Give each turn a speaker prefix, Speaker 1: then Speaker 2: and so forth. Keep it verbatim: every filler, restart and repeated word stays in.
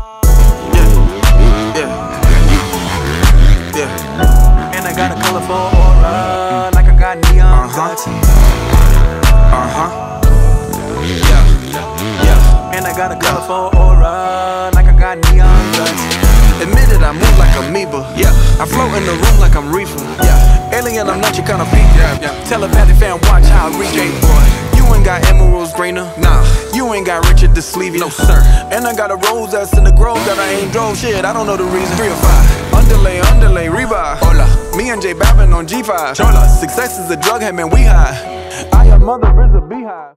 Speaker 1: Yeah, yeah, yeah. And I got a colorful aura, like I got neon lights. Uh huh. Yeah, yeah. And I got a colorful aura, like I got neon lights. Admit it, I move like amoeba. Yeah, I float in the room like I'm reefer. Yeah, alien, I'm not your kind of people. Yeah, yeah. Telepathic fan, watch how I reach. Boy, you ain't got emeralds greener. Nah, you ain't got Richard the Sleevey. No sir. And I got a rose that's in the grove that I ain't drove. Shit, I don't know the reason. Three or five. Underlay, underlay, revive. Hola. Me and J Balvin on G five. Chola. Success is a drug, hey man, we high. I am mother is a beehive.